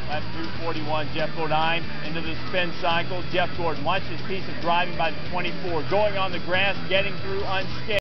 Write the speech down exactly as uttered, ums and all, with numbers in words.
Lap two forty-one, Geoff Bodine into the spin cycle. Jeff Gordon, watch this piece of driving by the twenty-four, going on the grass, getting through unscathed.